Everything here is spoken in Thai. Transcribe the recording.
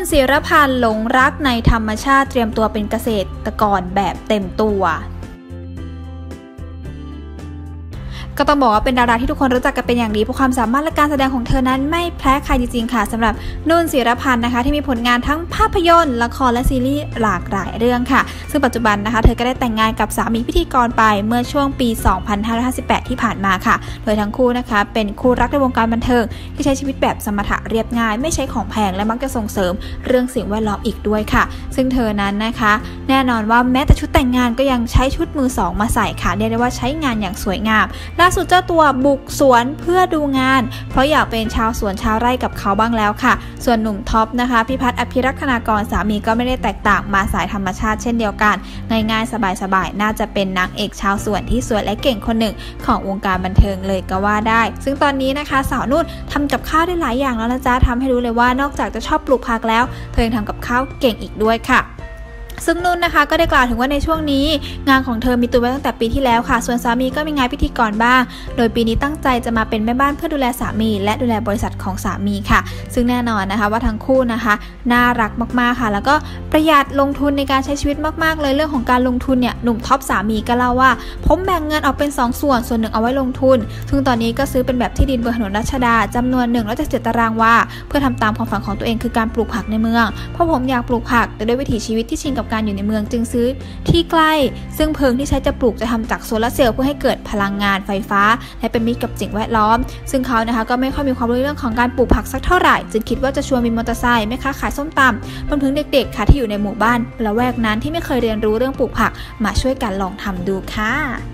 ศิรพันธ์หลงรักในธรรมชาติเตรียมตัวเป็นเกษตรกรแบบเต็มตัวก็ต้องบอกว่าเป็นดาราที่ทุกคนรู้จักกันเป็นอย่างดีเพราะความสามารถและการแสดงของเธอนั้นไม่แพ้ใครจริงๆค่ะสำหรับนุ่นศิรพันธ์นะคะที่มีผลงานทั้งภาพยนตร์ละครและซีรีส์หลากหลายเรื่องค่ะซึ่งปัจจุบันนะคะเธอก็ได้แต่งงานกับสามีพิธีกรไปเมื่อช่วงปี 2558 ที่ผ่านมาค่ะโดยทั้งคู่นะคะเป็นคู่รักในวงการบันเทิงที่ใช้ชีวิตแบบสมถะเรียบง่ายไม่ใช้ของแพงและมักจะส่งเสริมเรื่องสิ่งแวดล้อมอีกด้วยค่ะซึ่งเธอนั้นนะคะแน่นอนว่าแม้แต่ชุดแต่งงานก็ยังใช้ชุดมือสองมาใส่ค่ะเรียกได้ว่าใช้งานอย่างสวยงามล่าสุดเจ้าตัวบุกสวนเพื่อดูงานเพราะอยากเป็นชาวสวนชาวไร่กับเขาบ้างแล้วค่ะส่วนหนุ่มท็อปนะคะพิพัฒน์อภิรักษณากรสามีก็ไม่ได้แตกต่างมาสายธรรมชาติเช่นเดียวกันง่ายๆสบายๆน่าจะเป็นนางเอกชาวสวนที่สวยและเก่งคนหนึ่งของวงการบันเทิงเลยก็ว่าได้ซึ่งตอนนี้นะคะสาวนุ่นทำกับข้าวได้หลายอย่างแล้วนะจ๊ะทำให้รู้เลยว่านอกจากจะชอบปลูกผักแล้วเธอยังทำกับข้าวเก่งอีกด้วยค่ะซึ่งนุ่นนะคะก็ได้กล่าวถึงว่าในช่วงนี้งานของเธอมีตัวไว้ตั้งแต่ปีที่แล้วค่ะส่วนสามีก็มีงานพิธีกรบ้างโดยปีนี้ตั้งใจจะมาเป็นแม่บ้านเพื่อดูแลสามีและดูแลบริษัทของสามีค่ะซึ่งแน่นอนนะคะว่าทั้งคู่นะคะน่ารักมากๆค่ะแล้วก็ประหยัดลงทุนในการใช้ชีวิตมากๆเลยเรื่องของการลงทุนเนี่ยหนุ่มท็อปสามีก็เล่าว่าผมแบ่งเงินออกเป็น2ส่วนหนึ่งเอาไว้ลงทุนซึ่งตอนนี้ก็ซื้อเป็นแบบที่ดินบนถนนรัชดาจำนวน177 ตารางวาเพื่อทำตามความฝันของตัวเองคือการปลูกผักในเมืองเพราะผมอยากปลูกผักแต่ด้วยวิถีชีวิตที่ชินกับการอยู่ในเมืองจึงซื้อที่ใกล้ซึ่งเพลิงที่ใช้จะปลูกจะทำจากโซลาร์เซลล์เพื่อให้เกิดพลังงานไฟฟ้าและเป็นมิตรกับสิ่งแวดล้อมซึ่งเขานะคะก็ไม่ค่อยมีความรู้เรื่องของการปลูกผักสักเท่าไหร่จึงคิดว่าจะชวนวินมอเตอร์ไซค์แม่ค้าขายส้มตำรวมถึงเด็กๆค่ะที่อยู่ในหมู่บ้านละแวกนั้นที่ไม่เคยเรียนรู้เรื่องปลูกผักมาช่วยกันลองทำดูค่ะ